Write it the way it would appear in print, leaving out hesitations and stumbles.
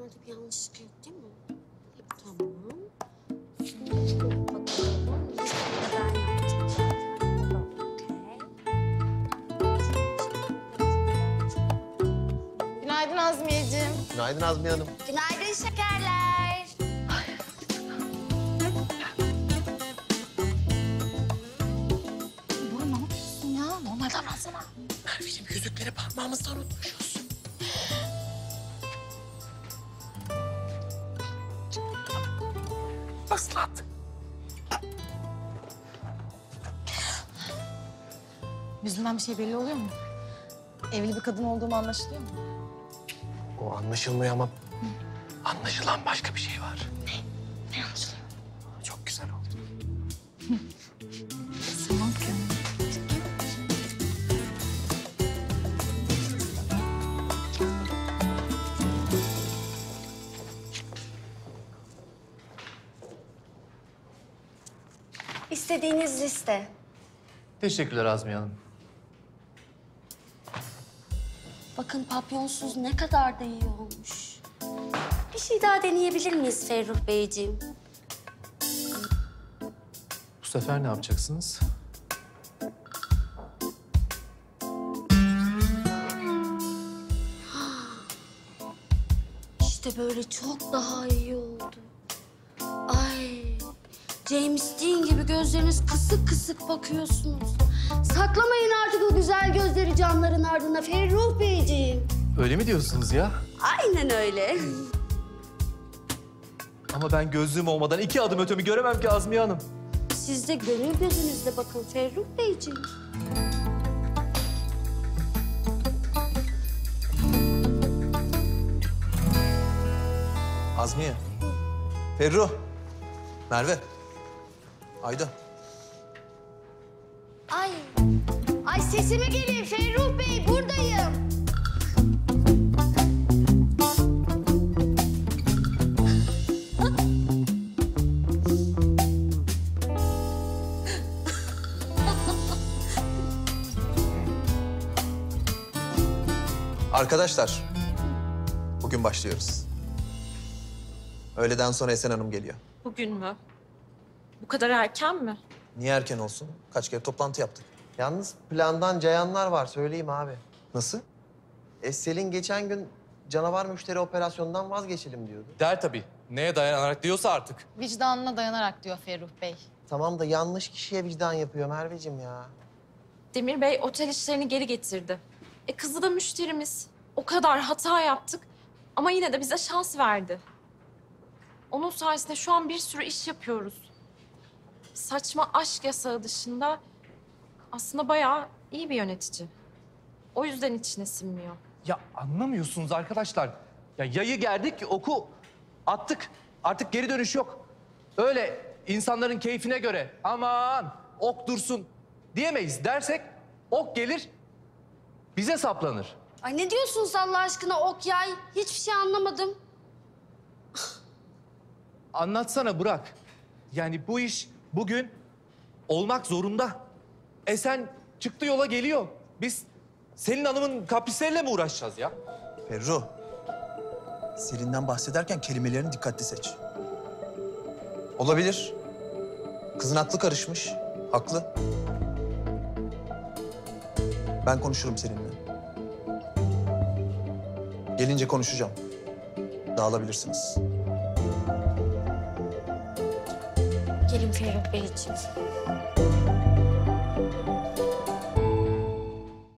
Bunlarda bir yanlışlık yok değil mi? Tamam. Bakalım. Listede ben yapacağım. Günaydın Azmiyeciğim. Günaydın Azmiye Hanım. Günaydın şekerler. Bora ne yapıyorsun ya? Normal davransana. Merveciğim yüzükleri parmağımızda unutmuşuz. Islat. Yüzünden bir şey belli oluyor mu? Evli bir kadın olduğum anlaşılıyor mu? O anlaşılmıyor ama anlaşılan başka bir şey var. Ne anlaşılıyor? Çok güzel oldu. Tamam ki. İstediğiniz liste. Teşekkürler Azmiye Hanım. Bakın papyonsuz ne kadar da iyi olmuş. Bir şey daha deneyebilir miyiz Ferruh Beyciğim? Bu sefer ne yapacaksınız? İşte böyle çok daha iyi oldu. Ay, James Dean gibi gözleriniz kısık kısık bakıyorsunuz. Saklamayın artık o güzel gözleri camların ardına Ferruh Beyciğim. Öyle mi diyorsunuz ya? Aynen öyle. Ama ben gözlüğüm olmadan 2 adım ötemi göremem ki Azmiye Hanım. Siz de gönül gözünüzle bakın Ferruh Beyciğim. Azmiye. Ferruh. Merve. Ayda. Ay sesime gelin Ferruh Bey, buradayım. Arkadaşlar, bugün başlıyoruz. Öğleden sonra Esen Hanım geliyor. Bugün mü? Bu kadar erken mi? Niye erken olsun? Kaç kere toplantı yaptık. Yalnız plandan cayanlar var, söyleyeyim abi. Nasıl? Selin geçen gün canavar müşteri operasyonundan vazgeçelim diyordu. Der tabii. Neye dayanarak diyorsa artık. Vicdanına dayanarak diyor Ferruh Bey. Tamam da yanlış kişiye vicdan yapıyor Merveciğim ya. Demir Bey otel işlerini geri getirdi. Kızı da müşterimiz. O kadar hata yaptık ama yine de bize şans verdi. Onun sayesinde şu an bir sürü iş yapıyoruz. Saçma aşk yasağı dışında aslında bayağı iyi bir yönetici. O yüzden içine sinmiyor. Ya anlamıyorsunuz arkadaşlar. Ya yayı gerdik, oku attık. Artık geri dönüş yok. Öyle insanların keyfine göre aman ok dursun diyemeyiz. Dersek ok gelir, bize saplanır. Ay ne diyorsunuz Allah aşkına ok yay? Hiçbir şey anlamadım. Anlatsana Burak. Yani bu iş bugün olmak zorunda. Esen çıktı yola geliyor. Biz Selin Hanım'ın kaprisleriyle mi uğraşacağız ya? Ferruh, Selin'den bahsederken kelimelerini dikkatli seç. Olabilir. Kızın aklı karışmış. Haklı. Ben konuşurum seninle. Gelince konuşacağım. Dağılabilirsiniz. Gelin Ferruh Beyciğim.